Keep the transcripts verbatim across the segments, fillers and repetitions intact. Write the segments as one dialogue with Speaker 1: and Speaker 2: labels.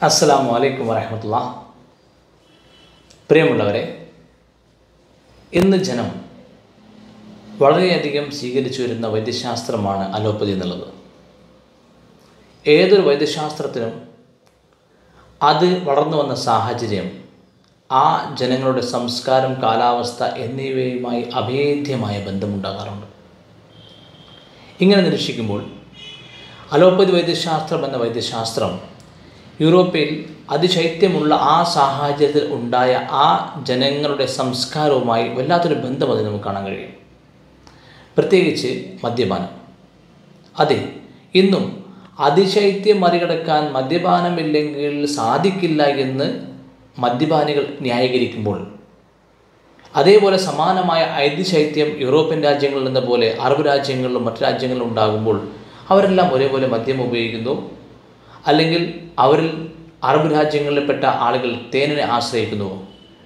Speaker 1: അസ്സലാമു അലൈക്കും വറഹ്മത്തുള്ളാഹി. പ്രിയമുള്ളവരെ, ഇന്ന് ജനം വളരെയധികം സ്വീകരിച്ചു വരുന്ന വൈദ്യശാസ്ത്രമാണ് അലോപ്പതി എന്നുള്ളത്. ഏതൊരു വൈദ്യശാസ്ത്രത്തിനും അത് വളർന്നു വന്ന സാഹചര്യം, ആ ജനങ്ങളുടെ സംസ്കാരം, കാലാവസ്ഥ എന്നിവയുമായി അഭേദ്യമായ ബന്ധമുണ്ടാകാറുണ്ട്. ഇങ്ങനെ നിരീക്ഷിക്കുമ്പോൾ അലോപ്പതി വൈദ്യശാസ്ത്രം എന്ന വൈദ്യശാസ്ത്രം യൂറോപ്പിൽ അതിശൈത്യമുള്ള ആ സാഹചര്യത്തിൽ ഉണ്ടായ ആ ജനങ്ങളുടെ സംസ്കാരവുമായി വല്ലാത്തൊരു ബന്ധം അത് നമുക്ക് കാണാൻ കഴിയും. പ്രത്യേകിച്ച് മദ്യപാനം. അതെ, ഇന്നും അതിശൈത്യം മറികടക്കാൻ മദ്യപാനമില്ലെങ്കിൽ സാധിക്കില്ല എന്ന് മദ്യപാനികൾ ന്യായീകരിക്കുമ്പോൾ, അതേപോലെ സമാനമായ അതിശൈത്യം യൂറോപ്യൻ രാജ്യങ്ങളിൽ എന്ന പോലെ അറബ് രാജ്യങ്ങളിലും മറ്റു രാജ്യങ്ങളിലും ഉണ്ടാകുമ്പോൾ അവരെല്ലാം ഒരേപോലെ മദ്യം ഉപയോഗിക്കുന്നു. അല്ലെങ്കിൽ അവരിൽ അറബ് രാജ്യങ്ങളിൽപ്പെട്ട ആളുകൾ തേനിനെ ആശ്രയിക്കുന്നുവോ?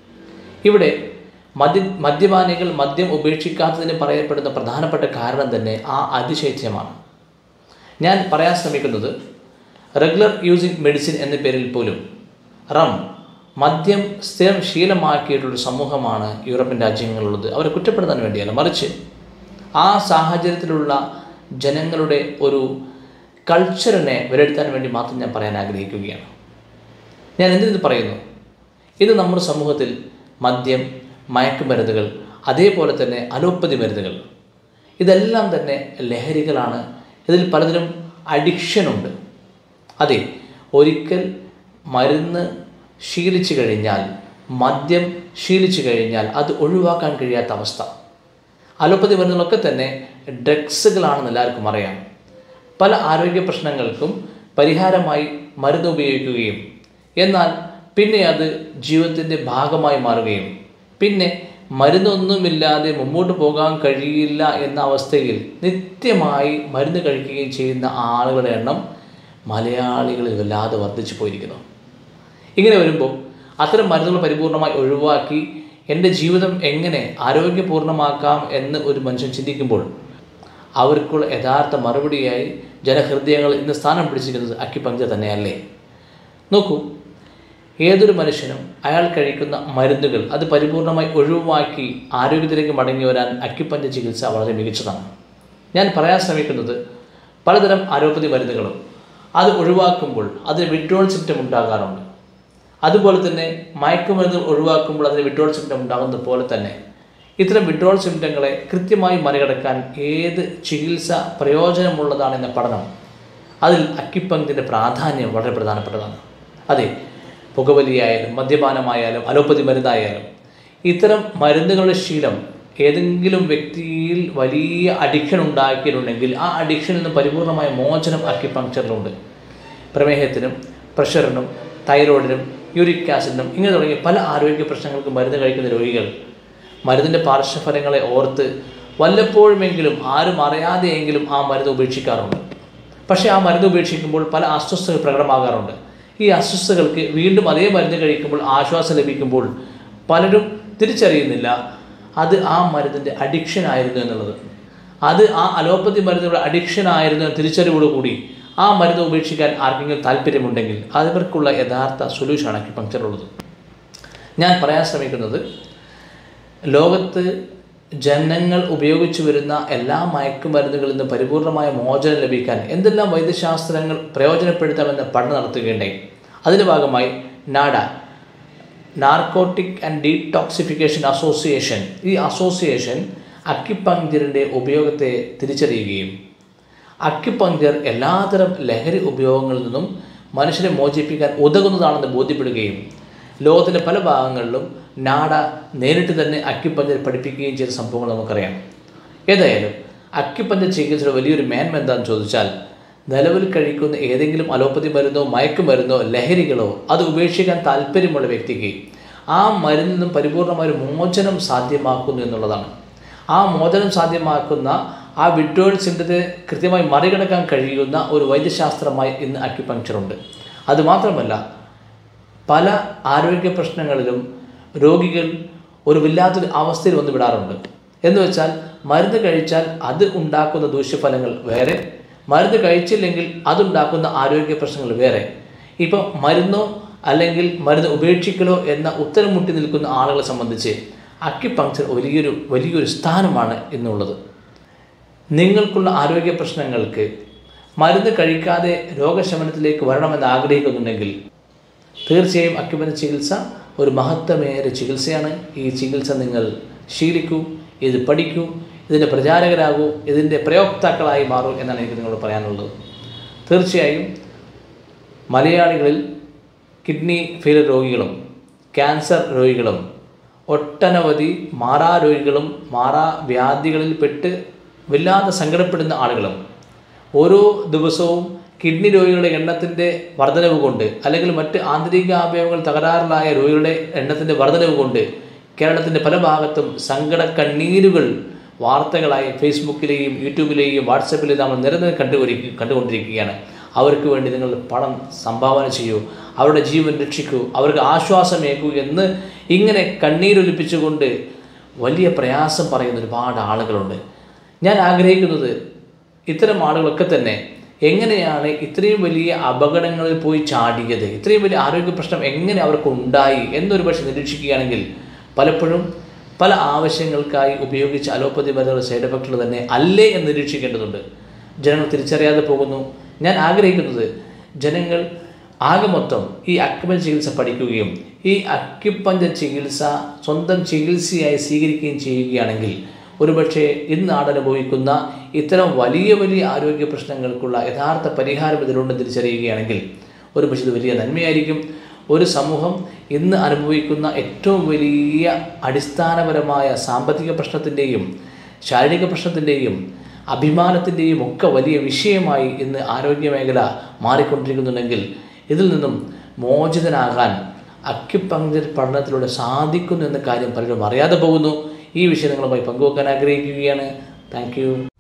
Speaker 1: ഇവിടെ മദ്യ മദ്യപാനികൾ മദ്യം ഉപേക്ഷിക്കാത്തതിന് പറയപ്പെടുന്ന പ്രധാനപ്പെട്ട കാരണം തന്നെ ആ അതിശൈത്യമാണ്. ഞാൻ പറയാൻ ശ്രമിക്കുന്നത്, റെഗുലർ യൂസിങ് മെഡിസിൻ എന്ന പേരിൽ പോലും റം മദ്യം സ്ഥിരം ശീലമാക്കിയിട്ടുള്ള സമൂഹമാണ് യൂറോപ്യൻ രാജ്യങ്ങളുള്ളത്. അവരെ കുറ്റപ്പെടുത്താൻ വേണ്ടിയല്ല, മറിച്ച് ആ സാഹചര്യത്തിലുള്ള ജനങ്ങളുടെ ഒരു കൾച്ചറിനെ വിലയിരുത്താൻ വേണ്ടി മാത്രം ഞാൻ പറയാൻ ആഗ്രഹിക്കുകയാണ്. ഞാൻ എന്തിനു പറയുന്നു? ഇത് നമ്മുടെ സമൂഹത്തിൽ മദ്യം, മയക്കുമരുന്നുകൾ, അതേപോലെ തന്നെ അലോപ്പതി മരുന്നുകൾ, ഇതെല്ലാം തന്നെ ലഹരികളാണ്. ഇതിൽ പലതിനും അഡിക്ഷനുണ്ട്. അതെ, ഒരിക്കൽ മരുന്ന് ശീലിച്ചു കഴിഞ്ഞാൽ, മദ്യം ശീലിച്ചു കഴിഞ്ഞാൽ അത് ഒഴിവാക്കാൻ കഴിയാത്ത അവസ്ഥ. അലോപ്പതി മരുന്നുകളൊക്കെ തന്നെ ഡ്രഗ്സുകളാണെന്ന് എല്ലാവർക്കും അറിയാം. പല ആരോഗ്യ പ്രശ്നങ്ങൾക്കും പരിഹാരമായി മരുന്ന് ഉപയോഗിക്കുകയും എന്നാൽ പിന്നെ അത് ജീവിതത്തിൻ്റെ ഭാഗമായി മാറുകയും പിന്നെ മരുന്നൊന്നുമില്ലാതെ മുമ്പോട്ട് പോകാൻ കഴിയില്ല എന്ന അവസ്ഥയിൽ നിത്യമായി മരുന്ന് കഴിക്കുകയും ചെയ്യുന്ന ആളുകളുടെ എണ്ണം മലയാളികളിൽ വല്ലാതെ വർദ്ധിച്ചു പോയിരിക്കുന്നു. ഇങ്ങനെ വരുമ്പോൾ അത്തരം മരുന്നുകൾ പരിപൂർണമായി ഒഴിവാക്കി എൻ്റെ ജീവിതം എങ്ങനെ ആരോഗ്യപൂർണ്ണമാക്കാം എന്ന് ഒരു മനുഷ്യൻ ചിന്തിക്കുമ്പോൾ അവർക്കുള്ള യഥാർത്ഥ മറുപടിയായി ജനഹൃദയങ്ങൾ ഇന്ന് സ്ഥാനം പിടിച്ചിരിക്കുന്നത് അക്യുപങ്ക്ചർ തന്നെയല്ലേ? നോക്കൂ, ഏതൊരു മനുഷ്യനും അയാൾ കഴിക്കുന്ന മരുന്നുകൾ അത് പരിപൂർണമായി ഒഴിവാക്കി ആരോഗ്യത്തിലേക്ക് മടങ്ങി വരാൻ അക്യുപങ്ക്ചർ ചികിത്സ വളരെ മികച്ചതാണ്. ഞാൻ പറയാൻ ശ്രമിക്കുന്നത്, പലതരം അലോപ്പതി മരുന്നുകളും അത് ഒഴിവാക്കുമ്പോൾ അതിന് വിഡ്രോവൽ സിംപ്റ്റം ഉണ്ടാകാറുണ്ട്. അതുപോലെ തന്നെ മയക്കുമരുന്നുകൾ ഒഴിവാക്കുമ്പോൾ അതിന് വിഡ്രോവൽ സിംപ്റ്റം ഉണ്ടാകുന്നത് പോലെ തന്നെ ഇത്തരം വിഡ്രോവൽ സിംപ്റ്റങ്ങളെ കൃത്യമായി മറികടക്കാൻ ഏത് ചികിത്സ പ്രയോജനമുള്ളതാണെന്ന പഠനം, അതിൽ അക്യുപങ്ക്ചറിൻ്റെ പ്രാധാന്യം വളരെ പ്രധാനപ്പെട്ടതാണ്. അതെ, പുകവലിയായാലും മദ്യപാനമായാലും അലോപ്പതി മരുന്നായാലും ഇത്തരം മരുന്നുകളുടെ ശീലം ഏതെങ്കിലും വ്യക്തിയിൽ വലിയ അഡിക്ഷൻ ഉണ്ടാക്കിയിട്ടുണ്ടെങ്കിൽ ആ അഡിക്ഷനിൽ നിന്ന് പരിപൂർണമായ മോചനം അക്യുപങ്ക്ചറിലുണ്ട്. പ്രമേഹത്തിനും പ്രഷറിനും തൈറോയിഡിനും യൂറിക് ആസിഡിനും ഇങ്ങനെ തുടങ്ങിയ പല ആരോഗ്യ പ്രശ്നങ്ങൾക്ക് മരുന്ന് കഴിക്കുന്ന രോഗികൾ മരുന്നിൻ്റെ പാർശ്വഫലങ്ങളെ ഓർത്ത് വല്ലപ്പോഴുമെങ്കിലും ആരും അറിയാതെയെങ്കിലും ആ മരുന്ന് ഉപേക്ഷിക്കാറുണ്ട്. പക്ഷേ ആ മരുന്ന് ഉപേക്ഷിക്കുമ്പോൾ പല അസ്വസ്ഥതകൾ പ്രകടമാകാറുണ്ട്. ഈ അസ്വസ്ഥതകൾക്ക് വീണ്ടും അതേ മരുന്ന് കഴിക്കുമ്പോൾ ആശ്വാസം ലഭിക്കുമ്പോൾ പലരും തിരിച്ചറിയുന്നില്ല അത് ആ മരുന്നിൻ്റെ അഡിക്ഷൻ ആയിരുന്നു എന്നുള്ളത്. അത് ആ അലോപ്പതി മരുന്നുകളുടെ അഡിക്ഷൻ ആയിരുന്നു എന്ന തിരിച്ചറിവോടുകൂടി ആ മരുന്ന് ഉപേക്ഷിക്കാൻ ആർക്കെങ്കിലും താല്പര്യമുണ്ടെങ്കിൽ അതിവർക്കുള്ള യഥാർത്ഥ സൊല്യൂഷനാണ് അക്യുപങ്ക്ചറുള്ളത്. ഞാൻ പറയാൻ ശ്രമിക്കുന്നത്, ലോകത്ത് ജനങ്ങൾ ഉപയോഗിച്ചു വരുന്ന എല്ലാ മയക്കുമരുന്നുകളിൽ നിന്ന് പരിപൂർണമായ മോചനം ലഭിക്കാൻ എന്തെല്ലാം വൈദ്യശാസ്ത്രങ്ങൾ പ്രയോജനപ്പെടുത്താമെന്ന് പഠനം നടത്തുകയുണ്ടായി. അതിൻ്റെ ഭാഗമായി NADA, narcotic and detoxification association, ഈ അസോസിയേഷൻ അക്യുപങ്ക്ചറിൻ്റെ ഉപയോഗത്തെ തിരിച്ചറിയുകയും അക്യുപങ്ക്ചർ എല്ലാത്തരം ലഹരി ഉപയോഗങ്ങളിൽ നിന്നും മനുഷ്യരെ മോചിപ്പിക്കാൻ ഉതകുന്നതാണെന്ന് ബോധ്യപ്പെടുകയും ലോകത്തിൻ്റെ പല ഭാഗങ്ങളിലും നാഡ നേരിട്ട് തന്നെ അക്യുപങ്ക്ചർ പഠിപ്പിക്കുകയും ചെയ്ത സംഭവങ്ങൾ നമുക്കറിയാം. ഏതായാലും അക്യുപങ്ക്ചർ ചികിത്സയുടെ വലിയൊരു മേന്മ എന്താണെന്ന് ചോദിച്ചാൽ, നിലവിൽ കഴിക്കുന്ന ഏതെങ്കിലും അലോപ്പതി മരുന്നോ മയക്കുമരുന്നോ ലഹരികളോ അത് ഉപേക്ഷിക്കാൻ താല്പര്യമുള്ള വ്യക്തിക്ക് ആ മരുന്നിൽ നിന്നും പരിപൂർണമായ മോചനം സാധ്യമാക്കുന്നു എന്നുള്ളതാണ്. ആ മോചനം സാധ്യമാക്കുന്ന ആ വിഡ്രോവൽ സിംപ്റ്റത്തെ കൃത്യമായി മറികടക്കാൻ കഴിയുന്ന ഒരു വൈദ്യശാസ്ത്രമായി ഇന്ന് അക്യുപങ്ക്ചറുണ്ട്. അതുമാത്രമല്ല, പല ആരോഗ്യ പ്രശ്നങ്ങളിലും രോഗികൾ ഒരു വല്ലാത്തൊരു അവസ്ഥയിൽ വന്ന് വിടാറുണ്ട്. എന്ന് വെച്ചാൽ മരുന്ന് കഴിച്ചാൽ അത് ഉണ്ടാക്കുന്ന ദൂഷ്യഫലങ്ങൾ വേറെ, മരുന്ന് കഴിച്ചില്ലെങ്കിൽ അതുണ്ടാക്കുന്ന ആരോഗ്യ പ്രശ്നങ്ങൾ വേറെ. ഇപ്പോൾ മരുന്നോ അല്ലെങ്കിൽ മരുന്ന് ഉപേക്ഷിക്കലോ എന്ന ഉത്തരം മുട്ടി നിൽക്കുന്ന ആളുകളെ സംബന്ധിച്ച് അക്യുപങ്ക്ചർ വലിയൊരു വലിയൊരു സ്ഥാനമാണ് എന്നുള്ളത്. നിങ്ങൾക്കുള്ള ആരോഗ്യ പ്രശ്നങ്ങൾക്ക് മരുന്ന് കഴിക്കാതെ രോഗശമനത്തിലേക്ക് വരണമെന്ന് ആഗ്രഹിക്കുന്നുണ്ടെങ്കിൽ തീർച്ചയായും അക്യുപങ്ക്ചർ ചികിത്സ ഒരു മഹത്വമേറിയ ചികിത്സയാണ്. ഈ ചികിത്സ നിങ്ങൾ ശീലിക്കൂ, ഇത് പഠിക്കൂ, ഇതിൻ്റെ പ്രചാരകരാകൂ, ഇതിൻ്റെ പ്രയോക്താക്കളായി മാറൂ എന്നാണ് എനിക്ക് നിങ്ങളോട് പറയാനുള്ളത്. തീർച്ചയായും മലയാളികളിൽ കിഡ്നി ഫെയിലർ രോഗികളും ക്യാൻസർ രോഗികളും ഒട്ടനവധി മാറാ രോഗികളും മാറാ വ്യാധികളിൽ പെട്ട് വല്ലാതെ സങ്കടപ്പെടുന്ന ആളുകളും ഓരോ ദിവസവും കിഡ്നി രോഗികളുടെ എണ്ണത്തിൻ്റെ വർധനവ് കൊണ്ട് അല്ലെങ്കിൽ മറ്റ് ആന്തരിക അവയവങ്ങൾ തകരാറിലായ രോഗികളുടെ എണ്ണത്തിൻ്റെ വർധനവ് കൊണ്ട് കേരളത്തിൻ്റെ പല ഭാഗത്തും സങ്കട കണ്ണീരുകൾ വാർത്തകളായി ഫേസ്ബുക്കിലെയും യൂട്യൂബിലെയും വാട്സപ്പിലെയും നമ്മൾ നിരന്തരം കണ്ടുകൊണ്ടിരിക്കുക കണ്ടുകൊണ്ടിരിക്കുകയാണ്. അവർക്ക് വേണ്ടി നിങ്ങൾ പണം സംഭാവന ചെയ്യൂ, അവരുടെ ജീവൻ രക്ഷിക്കൂ, അവർക്ക് ആശ്വാസമേകൂ എന്ന് ഇങ്ങനെ കണ്ണീരൊലിപ്പിച്ചുകൊണ്ട് വലിയ പ്രയാസം പറയുന്ന ഒരുപാട് ആളുകളുണ്ട്. ഞാൻ ആഗ്രഹിക്കുന്നത് ഇത്തരം ആളുകളൊക്കെ തന്നെ എങ്ങനെയാണ് ഇത്രയും വലിയ അപകടങ്ങളിൽ പോയി ചാടിയത്, ഇത്രയും വലിയ ആരോഗ്യ പ്രശ്നം എങ്ങനെ അവർക്ക് ഉണ്ടായി എന്നൊരു പക്ഷേ നിരീക്ഷിക്കുകയാണെങ്കിൽ പലപ്പോഴും പല ആവശ്യങ്ങൾക്കായി ഉപയോഗിച്ച അലോപ്പതി മരുന്നുകളുടെ സൈഡ് എഫക്റ്റുകൾ തന്നെ അല്ലേ എന്ന് നിരീക്ഷിക്കേണ്ടതുണ്ട്. ജനങ്ങൾ തിരിച്ചറിയാതെ പോകുന്നു. ഞാൻ ആഗ്രഹിക്കുന്നത് ജനങ്ങൾ ആകെ മൊത്തം ഈ അക്യുപങ്ക്ചർ ചികിത്സ പഠിക്കുകയും ഈ അക്യുപങ്ക്ചർ ചികിത്സ സ്വന്തം ചികിത്സയായി സ്വീകരിക്കുകയും ചെയ്യുകയാണെങ്കിൽ ഒരുപക്ഷെ ഇന്ന് നാടനുഭവിക്കുന്ന ഇത്തരം വലിയ വലിയ ആരോഗ്യ പ്രശ്നങ്ങൾക്കുള്ള യഥാർത്ഥ പരിഹാരം ഇതിലുണ്ടെന്ന് തിരിച്ചറിയുകയാണെങ്കിൽ ഒരുപക്ഷെ ഇത് വലിയ നന്മയായിരിക്കും. ഒരു സമൂഹം ഇന്ന് അനുഭവിക്കുന്ന ഏറ്റവും വലിയ അടിസ്ഥാനപരമായ സാമ്പത്തിക പ്രശ്നത്തിൻ്റെയും ശാരീരിക പ്രശ്നത്തിൻ്റെയും അഭിമാനത്തിൻ്റെയും ഒക്കെ വലിയ വിഷയമായി ഇന്ന് ആരോഗ്യ മേഖല മാറിക്കൊണ്ടിരിക്കുന്നുണ്ടെങ്കിൽ ഇതിൽ നിന്നും മോചിതനാകാൻ അക്യുപങ്ക്ചർ പഠനത്തിലൂടെ സാധിക്കുന്നു എന്ന കാര്യം പലരും അറിയാതെ പോകുന്നു. ഈ വിഷയം നിങ്ങളുമായി പങ്കുവെക്കാൻ ആഗ്രഹിക്കുകയാണ്. Thank U.